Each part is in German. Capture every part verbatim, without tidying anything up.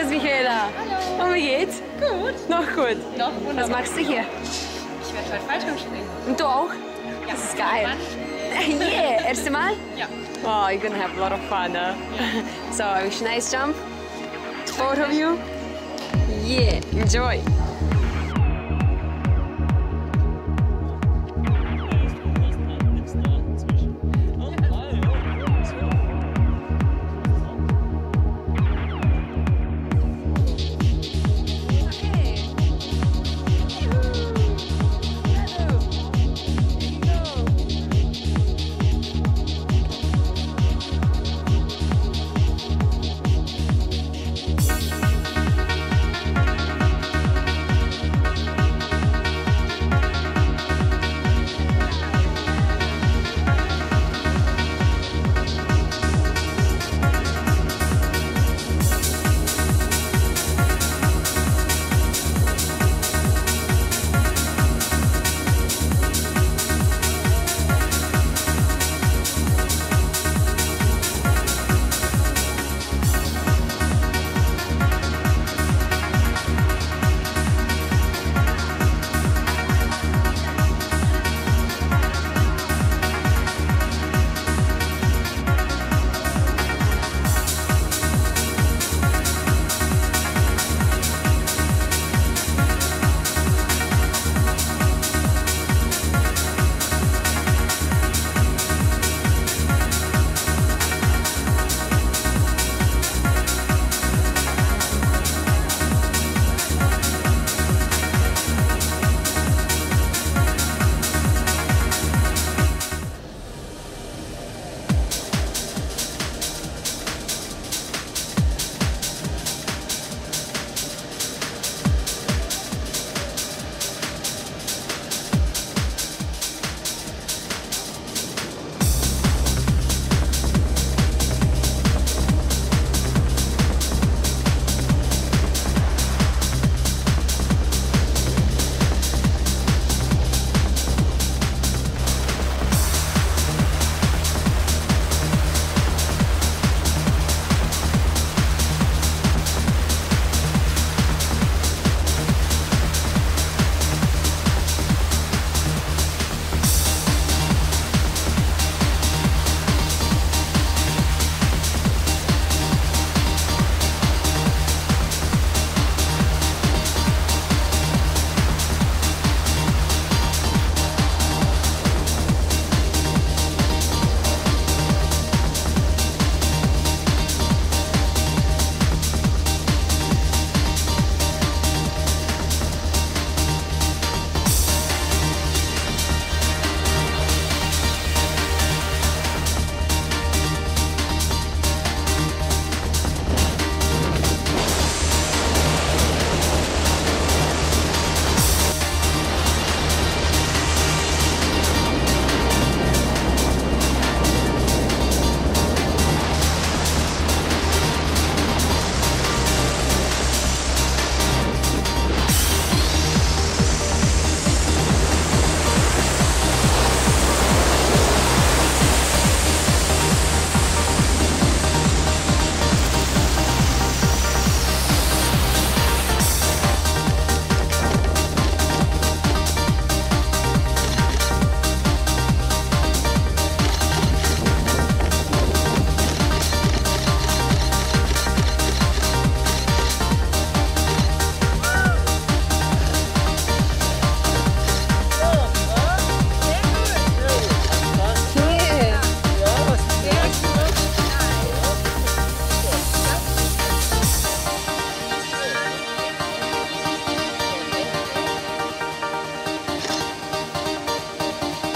Michaela. Hallo. Und wie geht's? Gut. Noch gut. Noch wunderbar. Was machst du hier? Ich werde heute Fallschirmspringen. Und du auch? Ja. Das ist geil. Yeah, erste Mal? Ja. Oh, you're gonna have a lot of fun. Huh? Ja. So, I wish nice jump. Both of you. Yeah, enjoy.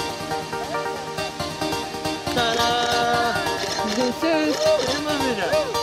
Tada! Tschüss. Immer wieder.